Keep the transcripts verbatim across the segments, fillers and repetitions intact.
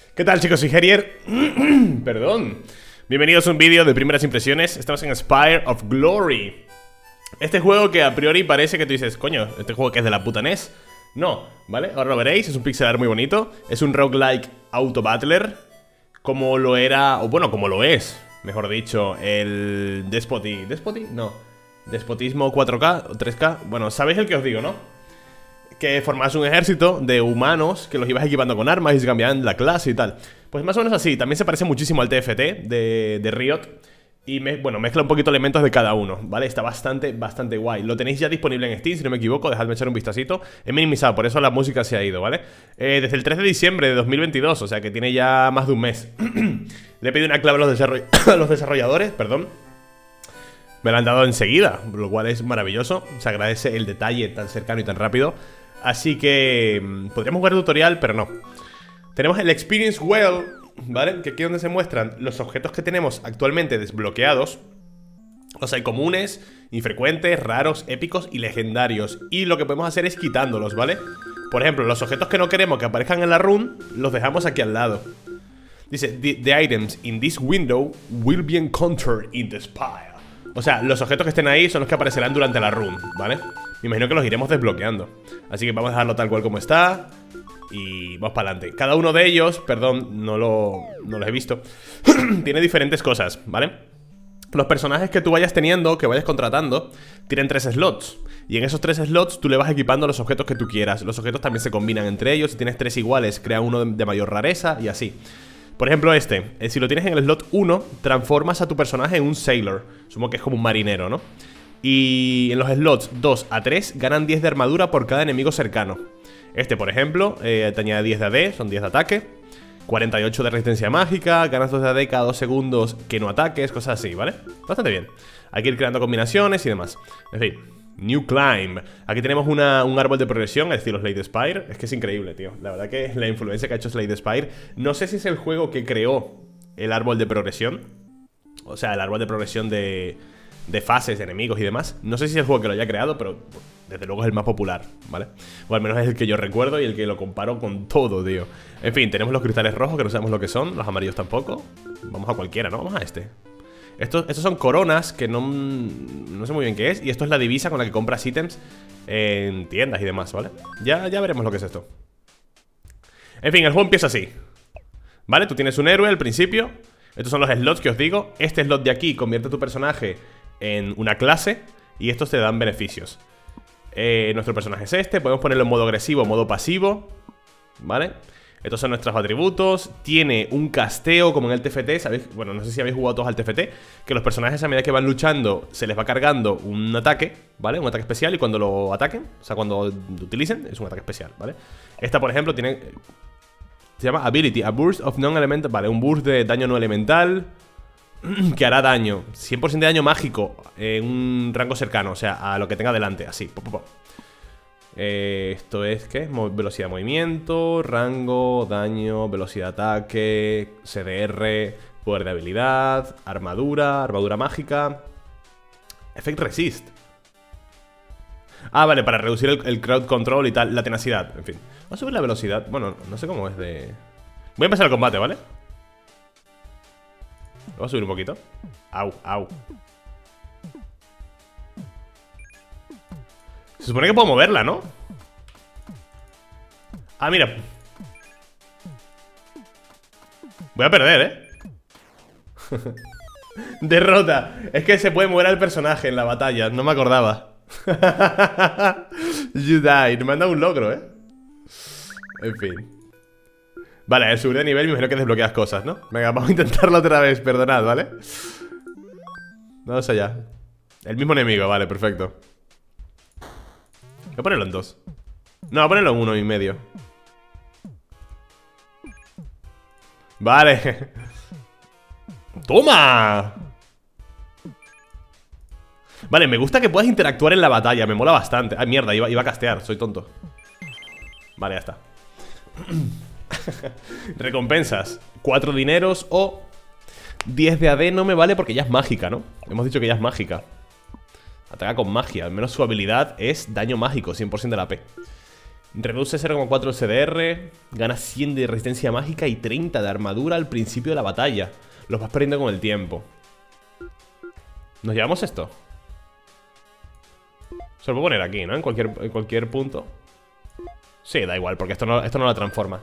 ¿Qué tal, chicos? Soy Herier. Perdón. Bienvenidos a un vídeo de primeras impresiones. Estamos en Spire of Glory. Este juego que a priori parece que tú dices, coño, este juego que es de la puta N E S. No, ¿vale? Ahora lo veréis, es un pixel art muy bonito. Es un roguelike auto-battler, como lo era, o bueno, como lo es, mejor dicho, el Despoty... ¿Despoty? No. Despotismo cuatro K o tres K. Bueno, sabéis el que os digo, ¿no? Que formás un ejército de humanos que los ibas equipando con armas y se cambiaban la clase y tal. Pues más o menos así. También se parece muchísimo al T F T de, de Riot. Y me, bueno, mezcla un poquito elementos de cada uno, ¿vale? Está bastante, bastante guay. Lo tenéis ya disponible en Steam, si no me equivoco. Dejadme echar un vistacito. He minimizado, por eso la música se ha ido, ¿vale? Eh, desde el tres de diciembre de dos mil veintidós, o sea que tiene ya más de un mes. Le he pedido una clave a los, desarroll a los desarrolladores, perdón. Me la han dado enseguida, lo cual es maravilloso. Se agradece el detalle tan cercano y tan rápido. Así que podríamos jugar el tutorial, pero no. Tenemos el Experience Well, ¿vale? Que aquí es donde se muestran los objetos que tenemos actualmente desbloqueados. Los hay comunes, infrecuentes, raros, épicos y legendarios. Y lo que podemos hacer es quitándolos, ¿vale? Por ejemplo, los objetos que no queremos que aparezcan en la run, los dejamos aquí al lado. Dice, the, the items in this window will be encountered in the spire. O sea, los objetos que estén ahí son los que aparecerán durante la run, ¿vale? Me imagino que los iremos desbloqueando. Así que vamos a dejarlo tal cual como está. Y vamos para adelante. Cada uno de ellos, perdón, no lo, no los he visto. Tiene diferentes cosas, ¿vale? Los personajes que tú vayas teniendo, que vayas contratando, tienen tres slots. Y en esos tres slots tú le vas equipando los objetos que tú quieras. Los objetos también se combinan entre ellos. Si tienes tres iguales, crea uno de, de mayor rareza y así. Por ejemplo este, eh, si lo tienes en el slot uno, transformas a tu personaje en un sailor. Supongo que es como un marinero, ¿no? Y en los slots dos a tres ganan diez de armadura por cada enemigo cercano. Este, por ejemplo, eh, te añade diez de A D, son diez de ataque, cuarenta y ocho de resistencia mágica, ganas dos de A D cada dos segundos que no ataques, cosas así, ¿vale? Bastante bien. Hay que ir creando combinaciones y demás. En fin, New Climb. Aquí tenemos una, un árbol de progresión, al estilo Slay the Spire. Es que es increíble, tío. La verdad que la influencia que ha hecho Slay the Spire. No sé si es el juego que creó el árbol de progresión. O sea, el árbol de progresión de... de fases, de enemigos y demás. No sé si es el juego que lo haya creado, pero desde luego es el más popular, ¿vale? O al menos es el que yo recuerdo y el que lo comparo con todo, tío. En fin, tenemos los cristales rojos, que no sabemos lo que son. Los amarillos tampoco. Vamos a cualquiera, ¿no? Vamos a este. Estos, estos son coronas, que no, no sé muy bien qué es. Y esto es la divisa con la que compras ítems en tiendas y demás, ¿vale? Ya, ya veremos lo que es esto. En fin, el juego empieza así, ¿vale? Tú tienes un héroe al principio. Estos son los slots que os digo. Este slot de aquí convierte a tu personaje en una clase y estos te dan beneficios. eh, Nuestro personaje es este. Podemos ponerlo en modo agresivo o modo pasivo, ¿vale? Estos son nuestros atributos. Tiene un casteo como en el T F T, ¿sabéis? Bueno, no sé si habéis jugado todos al T F T. Que los personajes a medida que van luchando se les va cargando un ataque, ¿vale? Un ataque especial y cuando lo ataquen, o sea, cuando lo utilicen, es un ataque especial, ¿vale? Esta, por ejemplo, tiene... se llama Ability, a burst of non-elemental. Vale, un burst de daño no elemental que hará daño, cien por ciento de daño mágico en un rango cercano, o sea, a lo que tenga delante, así, po, po, po. Eh, Esto es, ¿qué? Mo velocidad de movimiento, rango, daño, velocidad de ataque, C D R, poder de habilidad, armadura, armadura mágica, Effect Resist. Ah, vale, para reducir el, el crowd control y tal, la tenacidad, en fin. Vamos a subir la velocidad, bueno, no sé cómo es de... Voy a empezar el combate, ¿vale? Lo voy a subir un poquito. Au, au. Se supone que puedo moverla, ¿no? Ah, mira. Voy a perder, ¿eh? Derrota. Es que se puede mover al personaje en la batalla, no me acordaba. You died. Me han dado un logro, ¿eh? En fin. Vale, al subir de nivel me imagino que desbloqueas cosas, ¿no? Venga, vamos a intentarlo otra vez, perdonad, ¿vale? Vamos allá. El mismo enemigo, vale, perfecto. Voy a ponerlo en dos. No, voy a ponerlo en uno y medio. Vale. ¡Toma! Vale, me gusta que puedas interactuar en la batalla. Me mola bastante. Ay, mierda, iba, iba a castear, soy tonto. Vale, ya está. Recompensas, cuatro dineros o diez de A D no me vale porque ya es mágica, ¿no? Hemos dicho que ya es mágica. Ataca con magia, al menos su habilidad es daño mágico, cien por ciento de la A P. Reduce cero coma cuatro C D R. Gana cien de resistencia mágica y treinta de armadura al principio de la batalla. Los vas perdiendo con el tiempo. ¿Nos llevamos esto? Se lo puedo poner aquí, ¿no? En cualquier, en cualquier punto. Sí, da igual, porque esto no, esto no la transforma.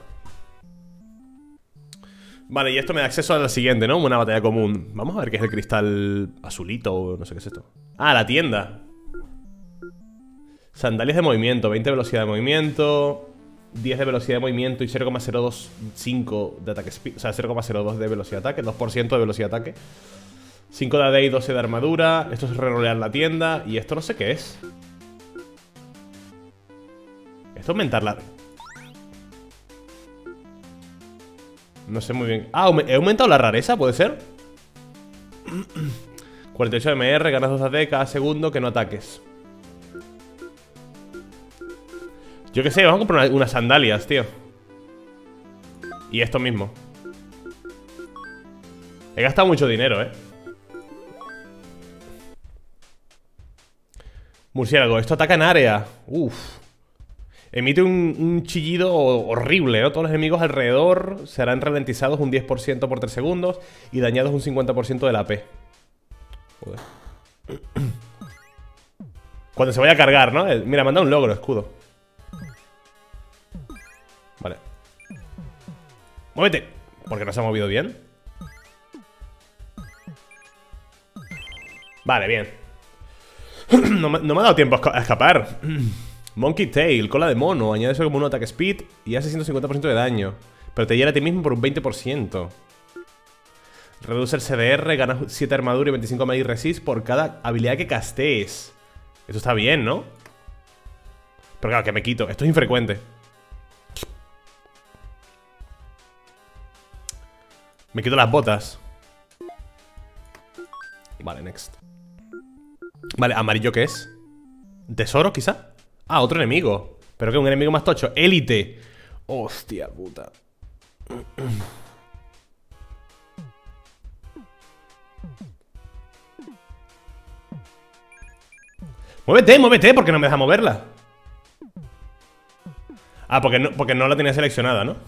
Vale, y esto me da acceso a la siguiente, ¿no? Una batalla común. Vamos a ver qué es el cristal azulito o no sé qué es esto. Ah, la tienda. Sandalias de movimiento, veinte de velocidad de movimiento, diez de velocidad de movimiento y cero coma cero veinticinco de ataque speed. O sea, cero coma cero dos de velocidad de ataque, dos por ciento de velocidad de ataque, cinco de A D y doce de armadura. Esto es rerolear la tienda. Y esto no sé qué es. Esto es aumentar la... No sé muy bien. Ah, ¿he aumentado la rareza? ¿Puede ser? cuarenta y ocho de M R, ganas dos A D cada segundo que no ataques. Yo qué sé, vamos a comprar una, unas sandalias, tío. Y esto mismo. He gastado mucho dinero, eh. Murciélago, esto ataca en área. Uf. Emite un, un chillido horrible, ¿no? Todos los enemigos alrededor serán ralentizados un diez por ciento por tres segundos y dañados un cincuenta por ciento del A P. Joder. Cuando se vaya a cargar, ¿no? Mira, manda un logro, escudo. Vale. ¡Muévete! ¿Por qué no se ha movido bien? Vale, bien. no, me, no me ha dado tiempo a escapar. Monkey Tail, cola de mono. Añade eso como un ataque speed y hace ciento cincuenta por ciento de daño. Pero te hiera a ti mismo por un veinte por ciento. Reduce el C D R, ganas siete armadura y veinticinco Magic Resist por cada habilidad que castees. Esto está bien, ¿no? Pero claro, que me quito. Esto es infrecuente. Me quito las botas. Vale, next. Vale, ¿amarillo qué es? ¿Tesoro, quizá? Ah, otro enemigo. Pero que un enemigo más tocho. Élite. Hostia puta. Muévete, muévete, porque no me deja moverla. Ah, porque no, porque no la tenía seleccionada, ¿no?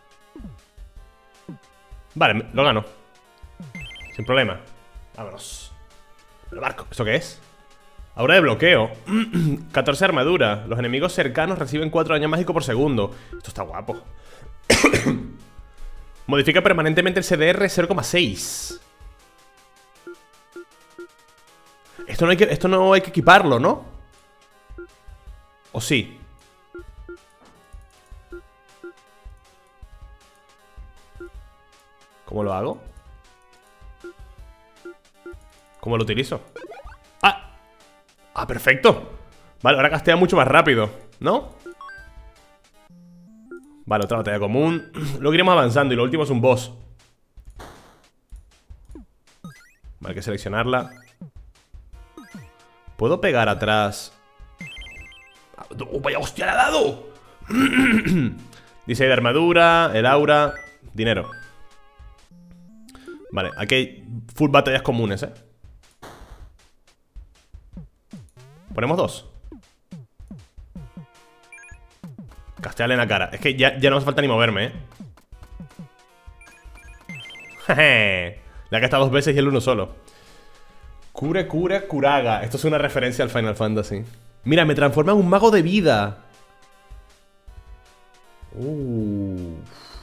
Vale, lo gano. Sin problema. Vámonos. El barco, ¿esto qué es? Aura de bloqueo. catorce de armadura. Los enemigos cercanos reciben cuatro daño mágico por segundo. Esto está guapo. Modifica permanentemente el C D R cero coma seis. Esto no hay que, esto no hay que equiparlo, ¿no? ¿O sí? ¿Cómo lo hago? ¿Cómo lo utilizo? ¡Ah! ¡Ah, perfecto! Vale, ahora castea mucho más rápido, ¿no? Vale, otra batalla común. Luego iremos avanzando y lo último es un boss. Vale, hay que seleccionarla. ¿Puedo pegar atrás? ¡Oh, vaya hostia, le ha dado! dieciséis de armadura, el aura, dinero. Vale, aquí hay full batallas comunes, ¿eh? Ponemos dos. Castearle en la cara. Es que ya, ya no hace falta ni moverme, ¿eh? Jeje. Le ha gastado dos veces y el uno solo. Cure, cure, curaga. Esto es una referencia al Final Fantasy. Mira, me transforma en un mago de vida. Uh.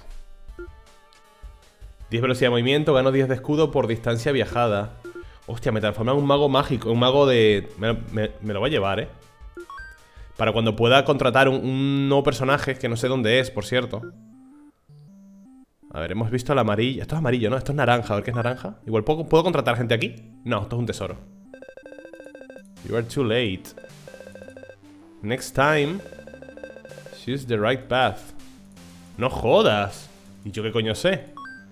diez velocidad de movimiento, gano diez de escudo por distancia viajada. Hostia, me transforma en un mago mágico. Un mago de... Me, me, me lo voy a llevar, ¿eh? Para cuando pueda contratar un, un nuevo personaje, que no sé dónde es, por cierto. A ver, hemos visto el amarillo. Esto es amarillo, ¿no? Esto es naranja. A ver qué es naranja. Igual, ¿puedo, ¿puedo contratar gente aquí? No, esto es un tesoro. You are too late. Next time choose the right path. No jodas. ¿Y yo qué coño sé?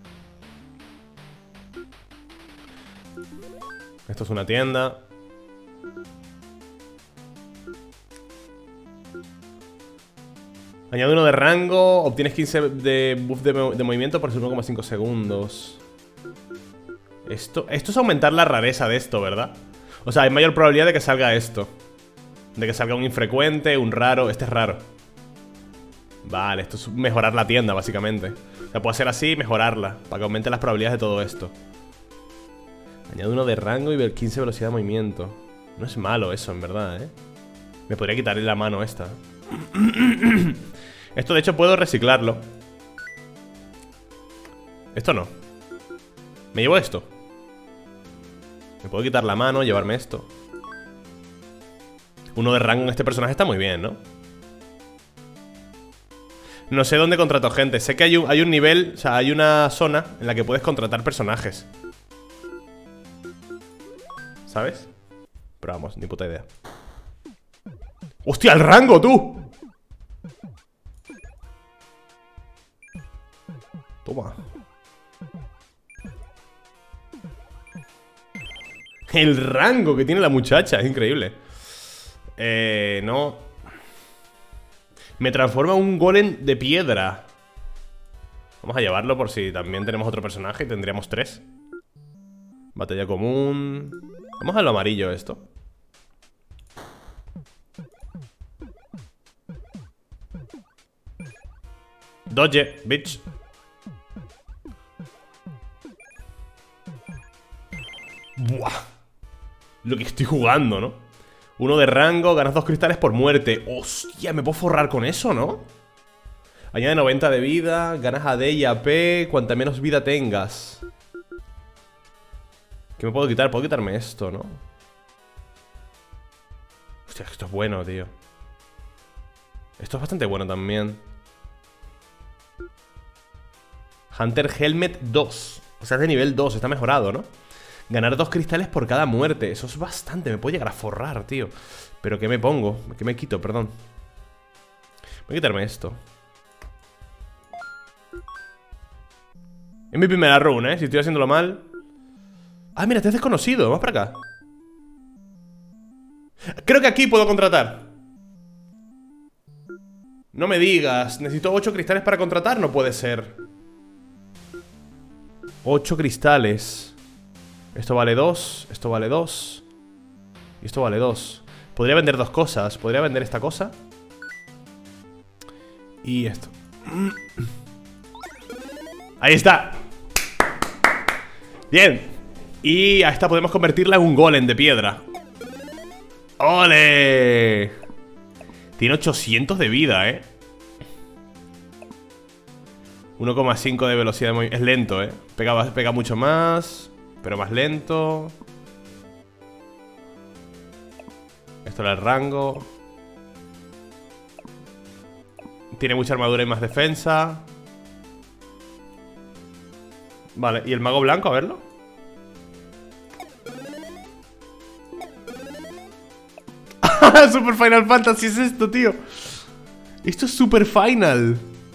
Esto es una tienda. Añade uno de rango. Obtienes quince de buff de, de movimiento por uno coma cinco segundos. Esto, esto es aumentar la rareza de esto, ¿verdad? O sea, hay mayor probabilidad de que salga esto. De que salga un infrecuente, un raro. Este es raro. Vale, esto es mejorar la tienda, básicamente. O sea, puedo hacer así y mejorarla para que aumente las probabilidades de todo esto. Añade uno de rango y quince velocidad de movimiento. No es malo eso, en verdad, ¿eh? Me podría quitar la mano esta. Esto, de hecho, puedo reciclarlo. Esto no. Me llevo esto. Me puedo quitar la mano, llevarme esto. Uno de rango en este personaje está muy bien, ¿no? No sé dónde contrato gente. Sé que hay un, hay un nivel, o sea, hay una zona en la que puedes contratar personajes. ¿Sabes? Pero vamos, ni puta idea. ¡Hostia, el rango, tú! Toma. El rango que tiene la muchacha, es increíble. Eh, no. Me transforma en un golem de piedra. Vamos a llevarlo por si también tenemos otro personaje y tendríamos tres. Batalla común. Vamos a lo amarillo esto. Dodge, bitch. Buah. Lo que estoy jugando, ¿no? Uno de rango, ganas dos cristales por muerte. Hostia, me puedo forrar con eso, ¿no? Añade noventa de vida, ganas A D y A P, cuanta menos vida tengas. ¿Qué me puedo quitar? Puedo quitarme esto, ¿no? Hostia, esto es bueno, tío. Esto es bastante bueno también. Hunter Helmet dos. O sea, es de nivel dos, está mejorado, ¿no? Ganar dos cristales por cada muerte. Eso es bastante, me puedo llegar a forrar, tío. Pero ¿qué me pongo? ¿Qué me quito? Perdón. Voy a quitarme esto. Es mi primera run, ¿eh? Si estoy haciéndolo mal. Ah, mira, este es desconocido. Vamos para acá. Creo que aquí puedo contratar. No me digas. Necesito ocho cristales para contratar. No puede ser. ocho cristales. Esto vale dos. Esto vale dos. Y esto vale dos. Podría vender dos cosas. Podría vender esta cosa. Y esto. Ahí está. Bien. Y a esta podemos convertirla en un golem de piedra. ¡Ole! Tiene ochocientos de vida, ¿eh? uno coma cinco de velocidad de movimiento. Es lento, ¿eh? Pega, pega mucho más, pero más lento. Esto era el rango. Tiene mucha armadura y más defensa. Vale, ¿y el mago blanco? A verlo. Super Final Fantasy es esto, tío. Esto es Super Final.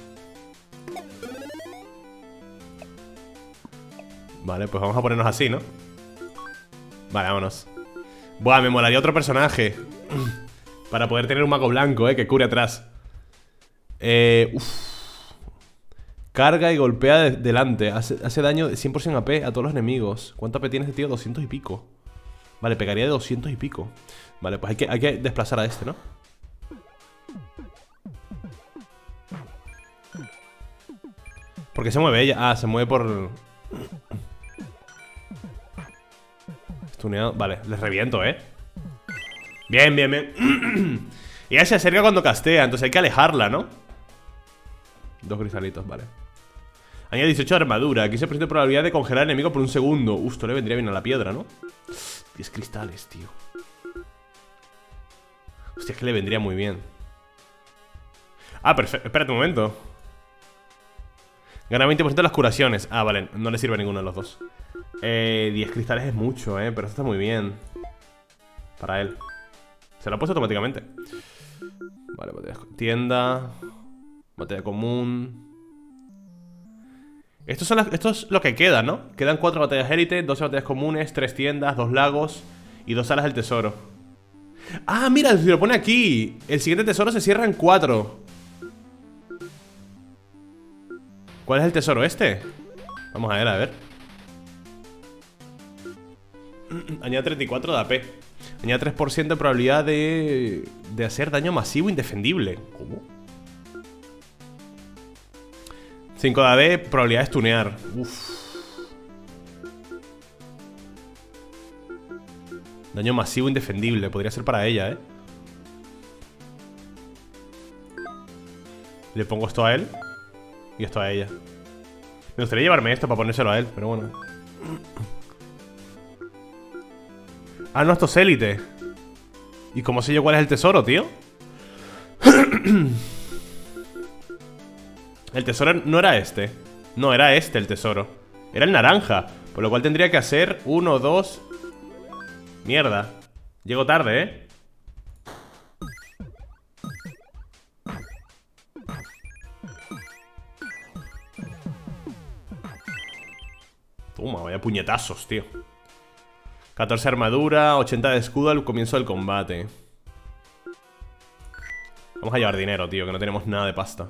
Vale, pues vamos a ponernos así, ¿no? Vale, vámonos. Buah, me molaría otro personaje para poder tener un mago blanco, eh, que cure atrás. Eh, uf. Carga y golpea de delante. Hace, hace daño de cien por ciento A P a todos los enemigos. ¿Cuánto A P tiene este tío? doscientos y pico. Vale, pegaría de doscientos y pico. Vale, pues hay que, hay que desplazar a este, ¿no? ¿Por qué se mueve ella? Ah, se mueve por... Estuneado. Vale, les reviento, ¿eh? Bien, bien, bien. Y ella se acerca cuando castea, entonces hay que alejarla, ¿no? Dos cristalitos, vale. Añade dieciocho de armadura, quince por ciento de probabilidad de congelar al enemigo por un segundo. Uf, esto le vendría bien a la piedra, ¿no? diez cristales, tío. Hostia, es que le vendría muy bien. Ah, perfecto, espérate un momento. Gana veinte por ciento de las curaciones. Ah, vale, no le sirve a ninguno de los dos. Eh, diez cristales es mucho, eh, pero esto está muy bien. Para él. Se lo ha puesto automáticamente. Vale, batalla, tienda. Batalla común. Esto, son las, esto es lo que queda, ¿no? Quedan cuatro batallas élite, doce batallas comunes, tres tiendas, dos lagos y dos salas del tesoro. Ah, mira, se lo pone aquí. El siguiente tesoro se cierra en cuatro. ¿Cuál es el tesoro este? Vamos a ver, a ver. Añade treinta y cuatro de A P. Añade tres por ciento de probabilidad de, de hacer daño masivo indefendible. ¿Cómo? cinco de A D, probabilidad de stunear. Uff. Daño masivo indefendible. Podría ser para ella, ¿eh? Le pongo esto a él y esto a ella. Me gustaría llevarme esto para ponérselo a él, pero bueno. Ah, no, esto es élite. ¿Y cómo sé yo cuál es el tesoro, tío? El tesoro no era este. No, era este el tesoro. Era el naranja. Por lo cual tendría que hacer uno, dos... Mierda. Llego tarde, ¿eh? Toma, vaya puñetazos, tío. catorce armadura, ochenta de escudo al comienzo del combate. Vamos a llevar dinero, tío, que no tenemos nada de pasta.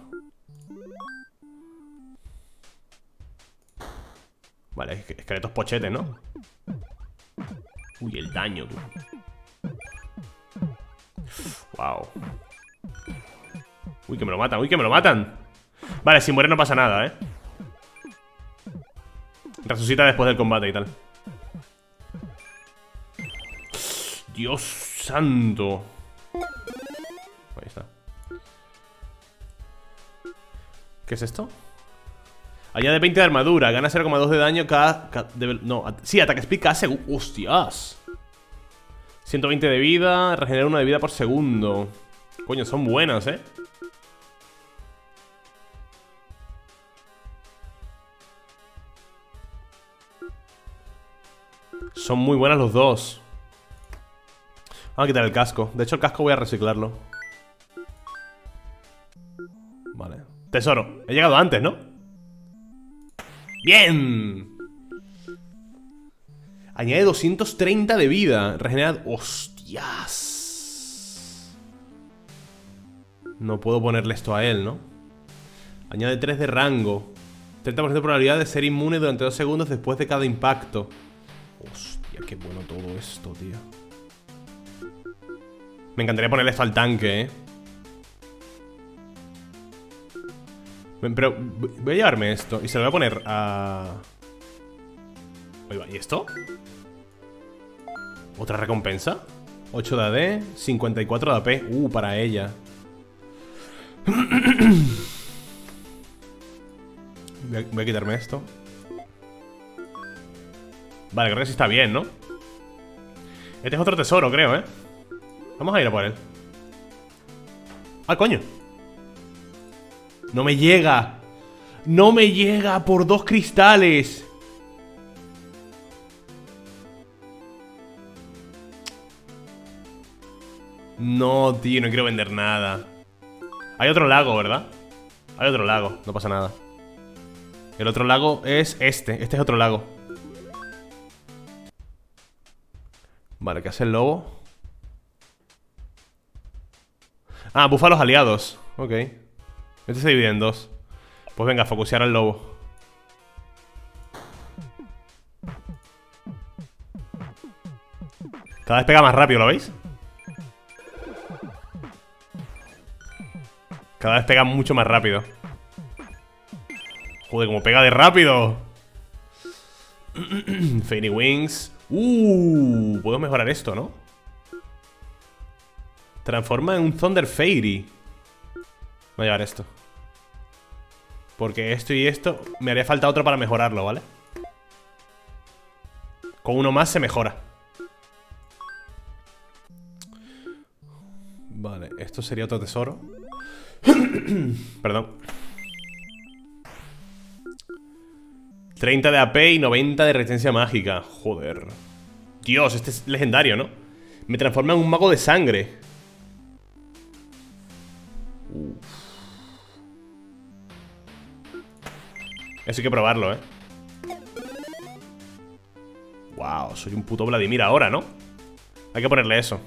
Vale, esqueletos pochetes, ¿no? Uy, el daño, tú. Wow. Uy, que me lo matan, uy, que me lo matan. Vale, si muere no pasa nada, ¿eh? Resucita después del combate y tal. Dios santo. Ahí está. ¿Qué es esto? Añade veinte de armadura, gana cero coma dos de daño cada... cada de, no, at, sí, ataque speed cada segundo. ¡Hostias! ciento veinte de vida, regenera uno de vida por segundo. Coño, son buenas, ¿eh? Son muy buenas los dos. Vamos a quitar el casco. De hecho, el casco voy a reciclarlo. Vale. Tesoro. He llegado antes, ¿no? ¡Bien! Añade doscientos treinta de vida. Regenera... ¡Hostias! No puedo ponerle esto a él, ¿no? Añade tres de rango. treinta por ciento de probabilidad de ser inmune durante dos segundos después de cada impacto. Hostia, qué bueno todo esto, tío. Me encantaría ponerle esto al tanque, ¿eh? Pero voy a llevarme esto y se lo voy a poner a... ¿Y esto? ¿Otra recompensa? ocho de A D, cincuenta y cuatro de A P. Uh, para ella. Voy a, voy a quitarme esto. Vale, creo que sí está bien, ¿no? Este es otro tesoro, creo, ¿eh? Vamos a ir a por él. ¡Ah, coño! ¡No me llega! ¡No me llega por dos cristales! No, tío, no quiero vender nada. Hay otro lago, ¿verdad? Hay otro lago, no pasa nada. El otro lago es este. Este es otro lago. Vale, ¿qué hace el lobo? Ah, bufa a los aliados. Ok. Este se divide en dos. Pues venga, focusear al lobo. Cada vez pega más rápido, ¿lo veis? Cada vez pega mucho más rápido. Joder, como pega de rápido. Fairy Wings. Uh, puedo mejorar esto, ¿no? Transforma en un Thunder Fairy. Voy a llevar esto. Porque esto y esto me haría falta otro para mejorarlo, ¿vale? Con uno más se mejora. Vale, esto sería otro tesoro. Perdón. treinta de A P y noventa de resistencia mágica. Joder. Dios, este es legendario, ¿no? Me transforma en un mago de sangre. Uf. Eso hay que probarlo, ¿eh? Wow, soy un puto Vladimir ahora, ¿no? Hay que ponerle eso.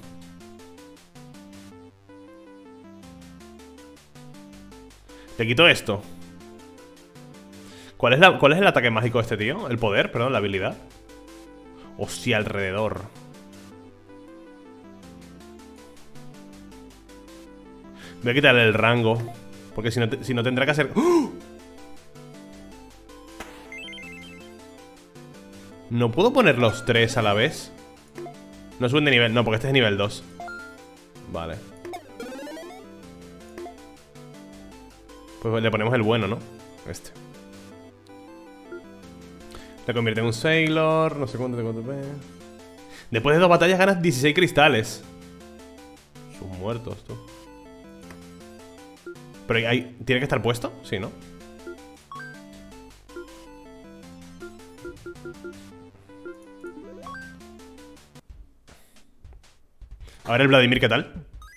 Te quito esto. ¿Cuál es, la, ¿Cuál es el ataque mágico de este tío? El poder, perdón, la habilidad. Hostia, alrededor. Voy a quitarle el rango. Porque si no, si no tendrá que hacer... ¡Oh! ¿No puedo poner los tres a la vez? No suben de nivel, no, porque este es nivel dos. Vale. Pues le ponemos el bueno, ¿no? Este. Le convierte en un Sailor. No sé cuánto te cuánto. Después de dos batallas ganas dieciséis cristales. Son muertos, tú. Pero hay, ¿tiene que estar puesto? Sí, ¿no? A ver el Vladimir, ¿qué tal?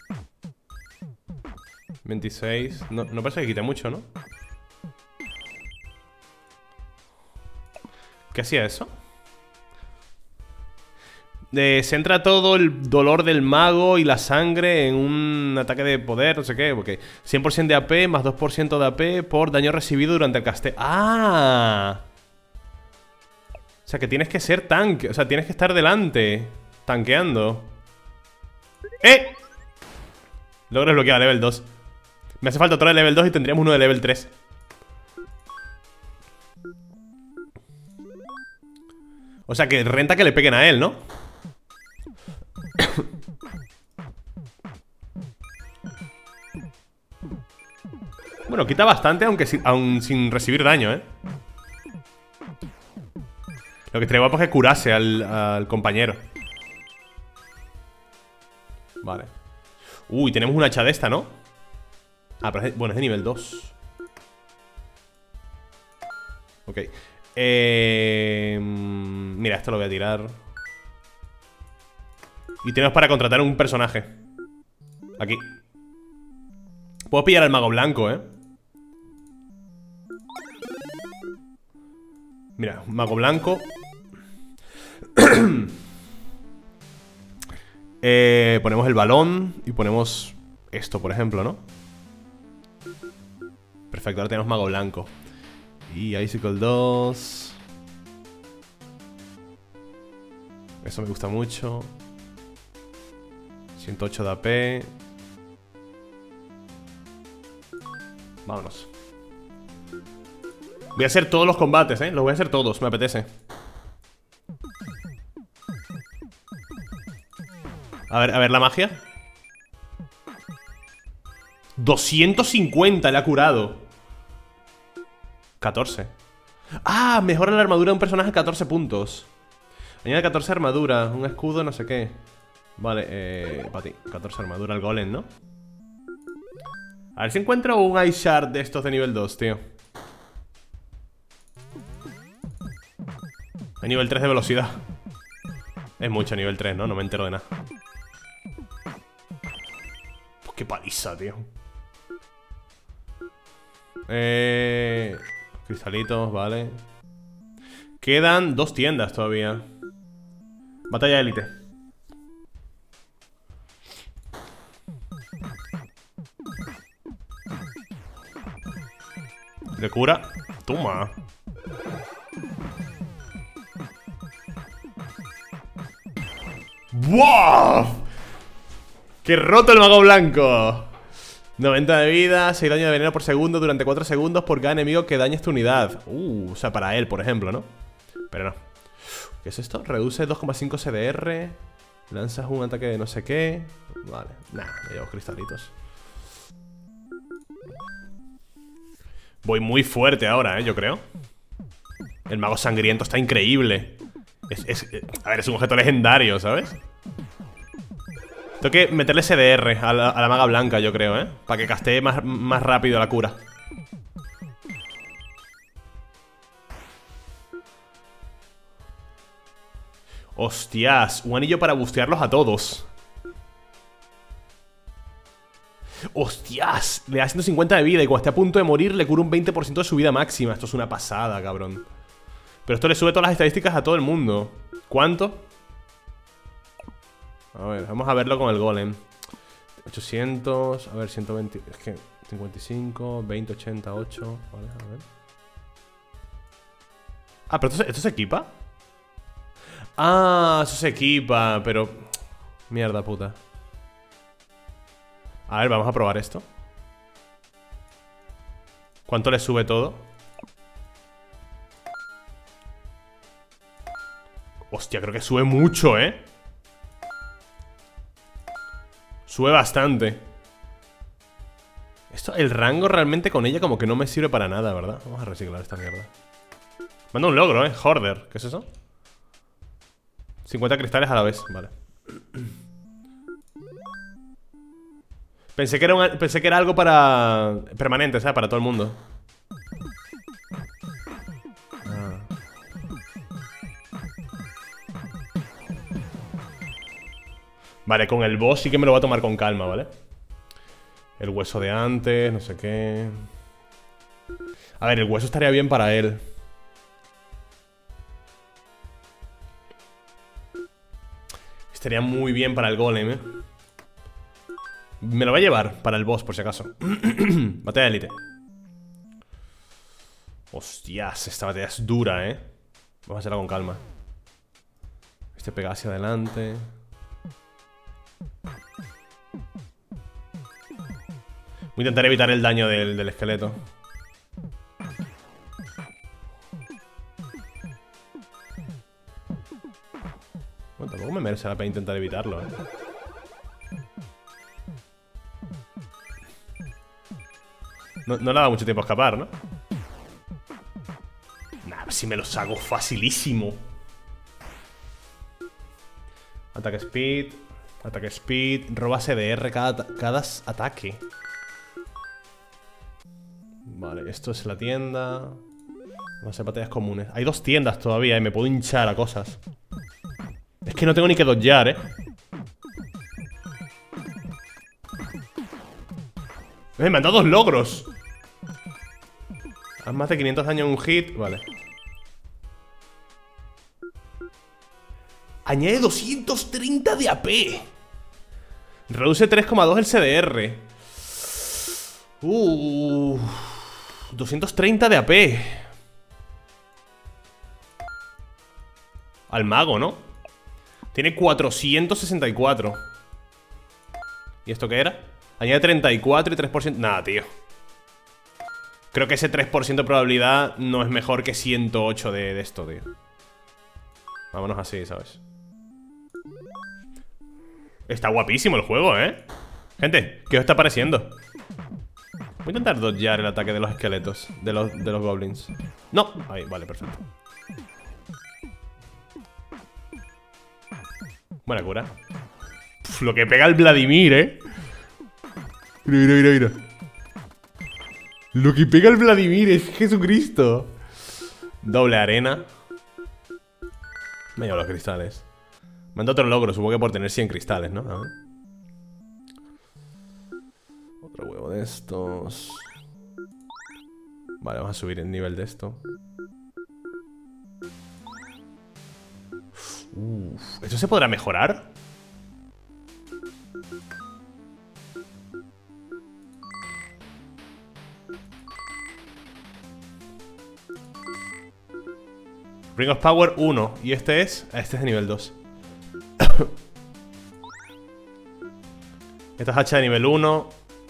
veintiséis. No, no parece que quite mucho, ¿no? ¿Qué hacía eso? Eh, centra todo el dolor del mago y la sangre en un ataque de poder, no sé qué, porque cien por ciento de A P más dos por ciento de A P por daño recibido durante el casteo. ¡Ah! O sea que tienes que ser tanque, o sea, tienes que estar delante, tanqueando. ¡Eh! Logro desbloqueado, level dos. Me hace falta otro de level dos y tendríamos uno de level tres. O sea que renta que le peguen a él, ¿no? Bueno, quita bastante, aunque sin, aun sin recibir daño, ¿eh? Lo que estaría guapo es que curase al, al compañero. Vale. Uy, tenemos una hacha de esta, ¿no? Ah, pero es de, bueno, es de nivel dos. Ok. Eh, mira, esto lo voy a tirar. Y tenemos para contratar un personaje. Aquí. Puedo pillar al mago blanco, ¿eh? Mira, un mago blanco. eh, Ponemos el balón y ponemos esto, por ejemplo, ¿no? Perfecto, ahora tenemos mago blanco. Y Icicle dos. Eso me gusta mucho. ciento ocho de A P. Vámonos. Voy a hacer todos los combates, ¿eh? Los voy a hacer todos, me apetece. A ver, a ver la magia. doscientos cincuenta le ha curado. catorce. Ah, mejora la armadura de un personaje a catorce puntos. Añade catorce armadura, un escudo, no sé qué. Vale, eh... para ti, catorce armadura al golem, ¿no? A ver si encuentro un Ice Shard de estos de nivel dos, tío. Hay nivel tres de velocidad. Es mucho nivel tres, ¿no? No me entero de nada. Pues qué paliza, tío. Eh... Cristalitos, vale. Quedan dos tiendas todavía. Batalla élite. ¿Le cura? Toma. ¡Wow! ¡Qué roto el mago blanco! noventa de vida, seis daño de veneno por segundo durante cuatro segundos por cada enemigo que dañe esta unidad. Uh, o sea, para él, por ejemplo, ¿no? Pero no. ¿Qué es esto? Reduce dos coma cinco C D R. Lanzas un ataque de no sé qué. Vale, nah, me llevo cristalitos. Voy muy fuerte ahora, ¿eh? Yo creo. El mago sangriento está increíble. Es, es, a ver, es un objeto legendario, ¿sabes? Tengo que meterle C D R a la, a la maga blanca, yo creo, ¿eh? Para que castee más, más rápido la cura. Hostias, un anillo para bustearlos a todos. Hostias, le da ciento cincuenta de vida y cuando esté a punto de morir le cura un veinte por ciento de su vida máxima. Esto es una pasada, cabrón. Pero esto le sube todas las estadísticas a todo el mundo. ¿Cuánto? A ver, vamos a verlo con el golem. ochocientos, a ver, ciento veinte. Es que cincuenta y cinco, veinte, ochenta, ocho. Vale, a ver. Ah, pero esto, esto se equipa. Ah, eso se equipa, pero... Mierda puta. A ver, vamos a probar esto. ¿Cuánto le sube todo? Hostia, creo que sube mucho, ¿eh? Sube bastante. Esto, el rango realmente con ella como que no me sirve para nada, ¿verdad? Vamos a reciclar esta mierda. Manda un logro, ¿eh? Hoarder. ¿Qué es eso? cincuenta cristales a la vez. Vale. Pensé que era, un, pensé que era algo para... permanente, ¿sabes? Para todo el mundo. Ah. Vale, con el boss sí que me lo voy a tomar con calma, ¿vale? El hueso de antes, no sé qué. A ver, el hueso estaría bien para él. Estaría muy bien para el golem, ¿eh? Me lo voy a llevar para el boss, por si acaso. Batalla de élite. Hostias, esta batalla es dura, ¿eh? Vamos a hacerla con calma. Este pega hacia adelante. Voy a intentar evitar el daño del, del esqueleto. Bueno, tampoco me merece la pena intentar evitarlo, ¿eh? No, no le ha dado mucho tiempo a escapar, ¿no? Nah, si me los hago facilísimo. Ataque speed. Ataque speed. Roba C D R cada, cada ataque. Vale, esto es la tienda. Vamos a hacer batallas comunes. Hay dos tiendas todavía y me puedo hinchar a cosas. Es que no tengo ni que dodgear, ¿eh? Eh, me han dado dos logros. Haz más de quinientos daño en un hit. Vale. Añade doscientos treinta de A P. Reduce tres coma dos el C D R. Uh, doscientos treinta de A P. Al mago, ¿no? Tiene cuatrocientos sesenta y cuatro. ¿Y esto qué era? Añade treinta y cuatro y tres por ciento. Nada, tío. Creo que ese tres por ciento de probabilidad no es mejor que ciento ocho de, de esto, tío. Vámonos así, ¿sabes? Está guapísimo el juego, ¿eh? Gente, ¿qué os está pareciendo? Voy a intentar dodgear el ataque de los esqueletos. De los, de los goblins. No, ahí, vale, perfecto. Buena cura. Uf, lo que pega el Vladimir, ¿eh? Mira, mira, mira, mira. Lo que pega el Vladimir es Jesucristo. Doble arena. Me llevo los cristales. Me han dado otro logro, supongo que por tener cien cristales, ¿no? A ver. Otro huevo de estos. Vale, vamos a subir el nivel de esto. Uf, ¿esto se podrá mejorar? Ring of Power uno. Y este es... Este es de nivel dos. Esta es hacha de nivel uno.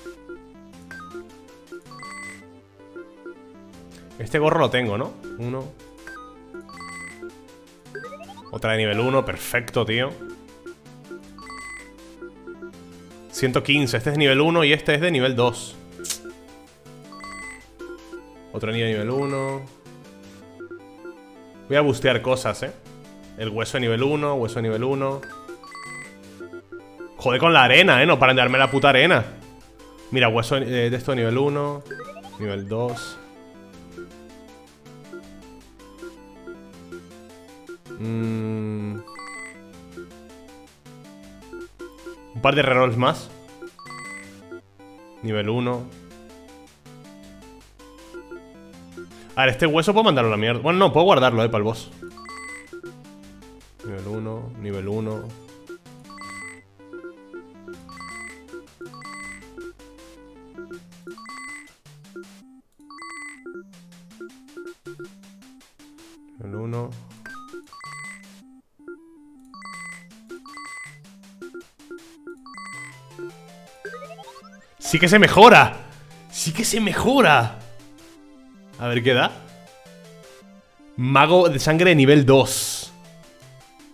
Este gorro lo tengo, ¿no? Uno. Otra de nivel uno. Perfecto, tío. ciento quince. Este es de nivel uno y este es de nivel dos. Otro anillo de nivel uno. Voy a bustear cosas, eh. El hueso de nivel uno, hueso de nivel uno. Joder con la arena, eh. No paran de darme la puta arena. Mira, hueso de, de esto de nivel uno. Nivel dos. Mm. Un par de rerolls más. Nivel uno. A ver, este hueso puedo mandarlo a la mierda. Bueno, no, puedo guardarlo, eh, para el boss. Nivel uno, nivel uno. Nivel uno. Sí que se mejora. Sí que se mejora. A ver qué da. Mago de sangre de nivel dos.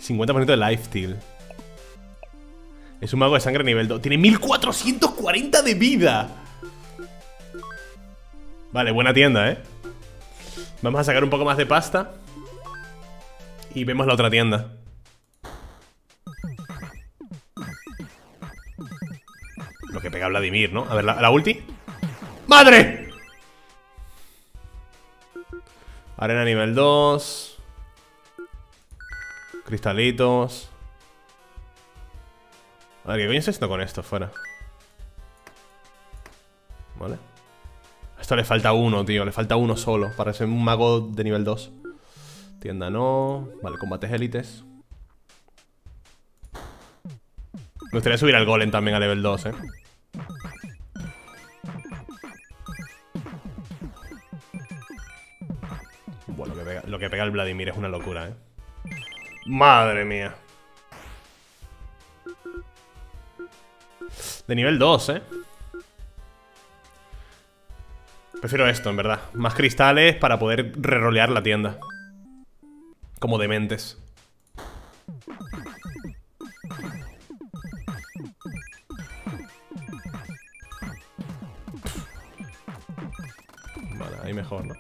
cincuenta por ciento de lifesteal. Es un mago de sangre nivel dos. Tiene mil cuatrocientos cuarenta de vida. Vale, buena tienda, ¿eh? Vamos a sacar un poco más de pasta. Y vemos la otra tienda. Lo que pega Vladimir, ¿no? A ver, la, la ulti. ¡Madre! Arena nivel dos. Cristalitos. A ver, ¿qué coño estoy haciendo con esto? Fuera. Vale. A esto le falta uno, tío. Le falta uno solo para ser un mago de nivel dos. Tienda no. Vale, combates élites. Me gustaría subir al golem también a nivel dos, eh. Bueno, lo que pega, lo que pega el Vladimir es una locura, eh. Madre mía. De nivel dos, eh. Prefiero esto, en verdad. Más cristales para poder rerolear la tienda. Como dementes. Vale, ahí mejor, ¿no?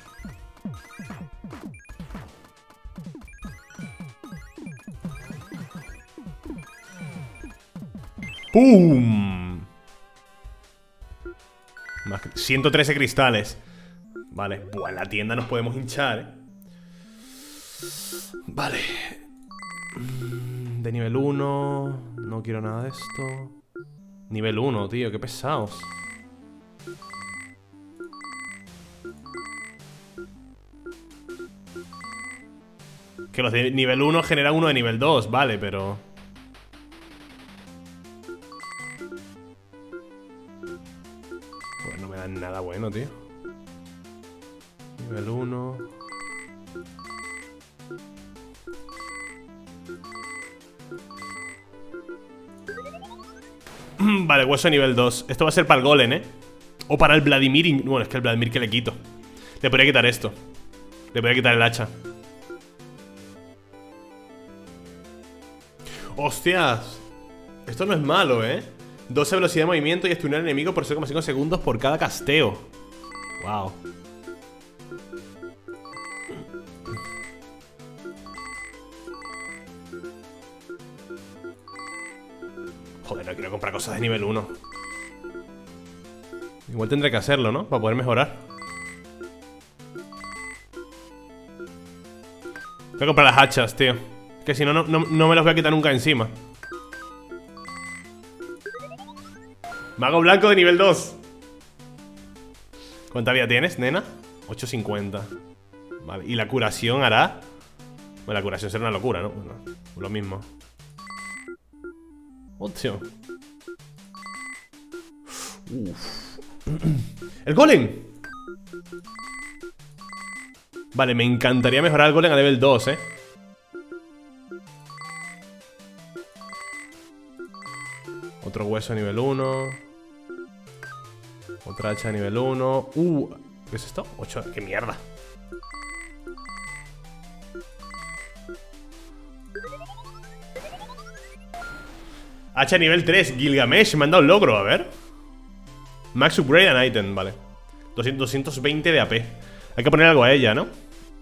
¡Pum! Más ciento trece cristales. Vale, buah, en la tienda nos podemos hinchar, ¿eh? Vale. De nivel uno. No quiero nada de esto. Nivel uno, tío, qué pesados. Que los de nivel uno generan uno de nivel dos, vale, pero... Pues no me dan nada bueno, tío. Nivel uno. Vale, hueso nivel dos. Esto va a ser para el golem, ¿eh? O para el Vladimir. Bueno, es que el Vladimir que le quito. Le podría quitar esto. Le podría quitar el hacha. ¡Hostias! Esto no es malo, ¿eh? doce velocidad de movimiento y estunear al enemigo por cero coma cinco segundos por cada casteo. Wow. Joder, no quiero comprar cosas de nivel uno. Igual tendré que hacerlo, ¿no? Para poder mejorar. Voy a comprar las hachas, tío. Que si no, no, no me las voy a quitar nunca encima. Mago blanco de nivel dos. ¿Cuánta vida tienes, nena? ocho cincuenta. Vale, y la curación hará... Bueno, la curación será una locura, ¿no? Bueno, lo mismo. Hostia. Uf. ¡El golem! Vale, me encantaría mejorar el golem a nivel dos, eh. Otro hueso a nivel uno. Otra hacha a nivel uno. Uh, ¿qué es esto? ocho. ¡Qué mierda! Hacha nivel tres. Gilgamesh. Me han dado un logro, a ver. Max upgrade and item, vale. doscientos veinte de A P. Hay que poner algo a ella, ¿no?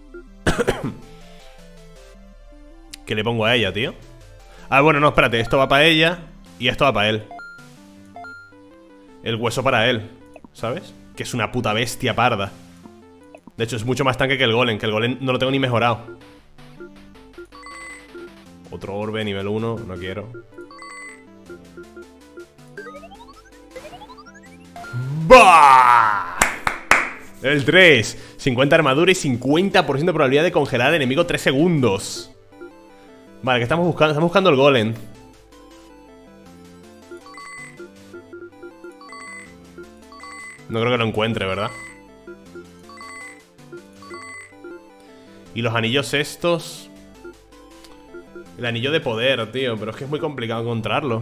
¿Qué le pongo a ella, tío? Ah, bueno, no, espérate. Esto va para ella y esto va para él. El hueso para él, ¿sabes? Que es una puta bestia parda. De hecho, es mucho más tanque que el golem. Que el golem no lo tengo ni mejorado. Otro orbe, nivel uno. No quiero. ¡Bah! El tres. cincuenta armadura y cincuenta por ciento de probabilidad de congelar al enemigo tres segundos. Vale, ¿qué estamos buscando? Estamos buscando el golem. No creo que lo encuentre, ¿verdad? Y los anillos estos. El anillo de poder, tío. Pero es que es muy complicado encontrarlo.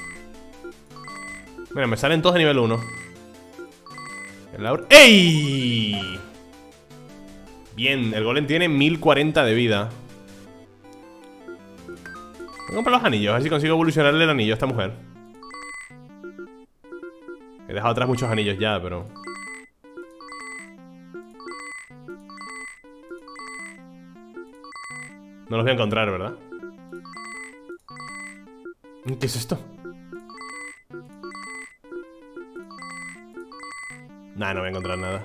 Mira, me salen todos de nivel uno. El aura... ¡Ey! Bien, el golem tiene mil cuarenta de vida. Voy a comprar los anillos, a ver si consigo evolucionarle el anillo a esta mujer. He dejado atrás muchos anillos ya, pero... No los voy a encontrar, ¿verdad? ¿Qué es esto? Nah, no voy a encontrar nada.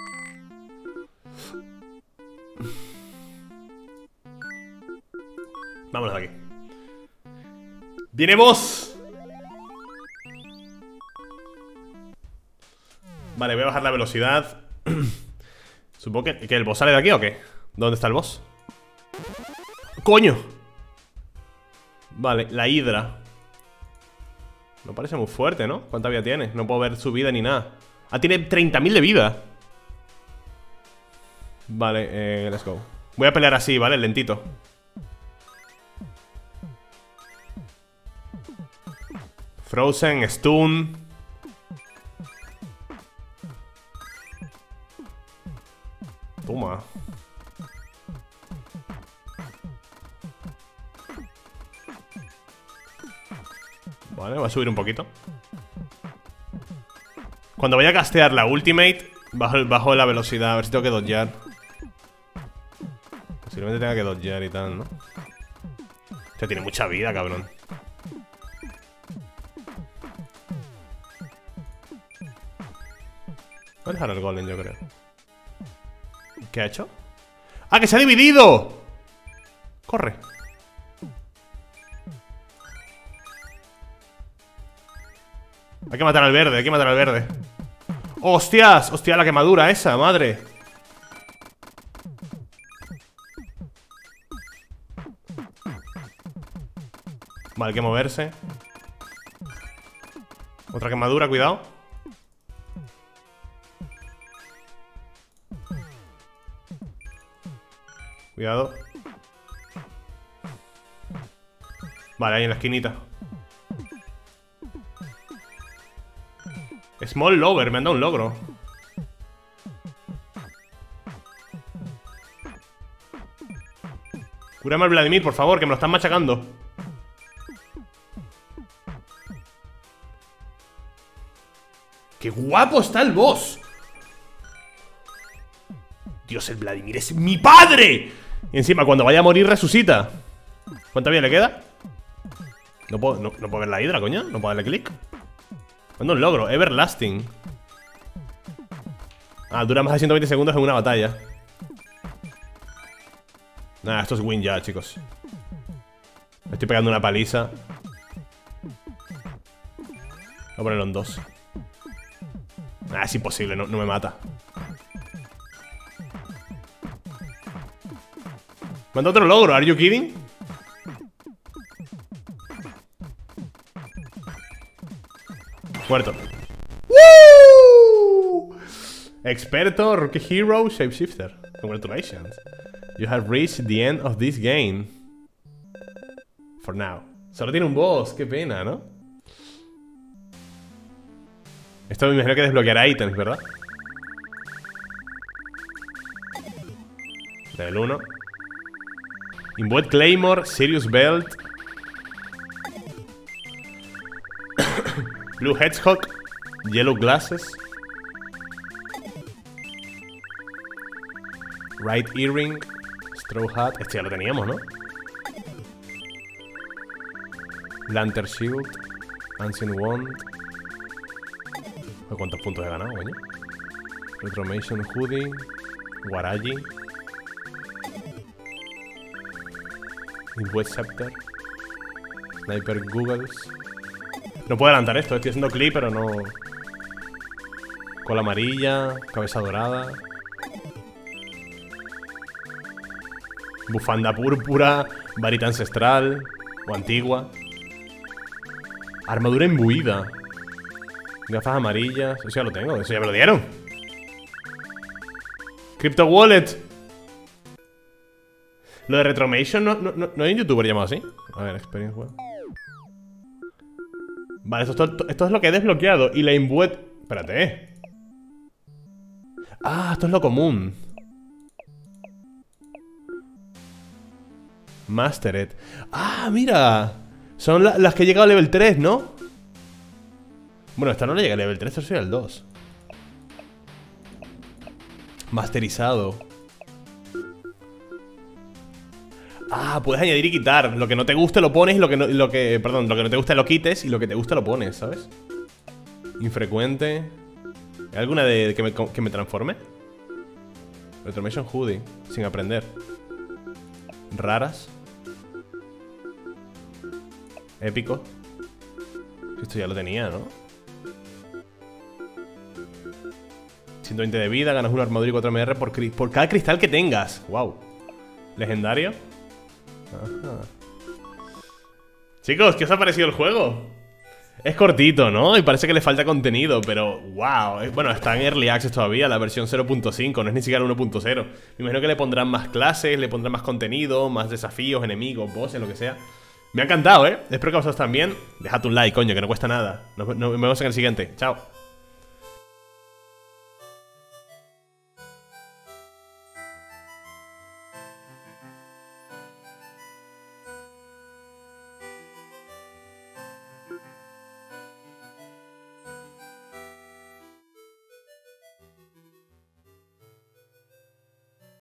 Vámonos de aquí. ¡Viene boss! Vale, voy a bajar la velocidad. Supongo que, que el boss sale de aquí ¿o qué? ¿Dónde está el boss? ¡Coño! Vale, la hidra. No parece muy fuerte, ¿no? ¿Cuánta vida tiene? No puedo ver su vida ni nada. Ah, tiene treinta mil de vida. Vale, eh, let's go. Voy a pelear así, ¿vale? Lentito. Frozen, stun. Toma. Vale, va a subir un poquito. Cuando vaya a castear la ultimate, bajo, bajo la velocidad. A ver si tengo que dodgear. Posiblemente tenga que dodgear y tal, ¿no? O sea, tiene mucha vida, cabrón. Voy a dejar el golem, yo creo. ¿Qué ha hecho? ¡Ah, que se ha dividido! Corre. Hay que matar al verde, hay que matar al verde. ¡Hostias! ¡Hostia, la quemadura esa, madre! Vale, hay que moverse. Otra quemadura, cuidado. Cuidado. Vale, ahí en la esquinita. Small Lover, me han dado un logro. Cúrame al Vladimir, por favor, que me lo están machacando. ¡Qué guapo está el boss! Dios, el Vladimir es mi padre. Y encima, cuando vaya a morir, resucita. ¿Cuánta vida le queda? No puedo, no, no puedo ver la hidra, coño. No puedo darle clic. Manda un logro, Everlasting. Ah, dura más de ciento veinte segundos en una batalla. Nah, esto es win ya, chicos. Me estoy pegando una paliza. Voy a ponerlo en dos. Ah, es imposible, no, no me mata. Manda otro logro, ¿are you kidding? Muerto. ¡Woo! Experto, Rookie Hero, Shapeshifter. Congratulations. You have reached the end of this game. For now. Solo tiene un boss, qué pena, ¿no? Esto me imagino que desbloqueará ítems, ¿verdad? Level uno. Invoke Claymore, Sirius Belt. Blue Hedgehog, Yellow Glasses, Right Earring, Straw Hat. Este ya lo teníamos, ¿no? Lantern Shield, Ancient Wand. ¿Cuántos puntos he ganado, coño? Retromation Hoodie, Waraji, Invoke Scepter, Sniper Googles. No puedo adelantar esto, estoy haciendo clip, pero no. Cola amarilla, cabeza dorada, bufanda púrpura, varita ancestral o antigua, armadura imbuida, gafas amarillas. Eso ya lo tengo, eso ya me lo dieron. Crypto Wallet. Lo de Retromation no, no, no, no hay un youtuber llamado así. A ver, Experience Web. Vale, esto, esto, esto es lo que he desbloqueado. Y la Imbued... Espérate. Ah, esto es lo común. Mastered. Ah, mira. Son la, las que he llegado a level tres, ¿no? Bueno, esta no le llega a level tres, esto sería el dos. Masterizado. Ah, puedes añadir y quitar. Lo que no te guste lo pones y lo que no, lo que, perdón, lo que no te guste lo quites y lo que te gusta lo pones, ¿sabes? Infrecuente. ¿Hay alguna de que me, que me transforme? Retromation Hoodie, sin aprender. Raras. Épico. Esto ya lo tenía, ¿no? ciento veinte de vida, ganas una armadura y cuatro M R por, por cada cristal que tengas. Wow. Legendario. Ajá. Chicos, ¿qué os ha parecido el juego? Es cortito, ¿no? Y parece que le falta contenido, pero wow. Bueno, está en Early Access todavía, la versión cero punto cinco, no es ni siquiera uno punto cero. Me imagino que le pondrán más clases, le pondrán más contenido, más desafíos, enemigos, bosses, lo que sea. Me ha encantado, ¿eh? Espero que a vosotros también. Dejad un like, coño, que no cuesta nada. Nos, nos vemos en el siguiente. Chao.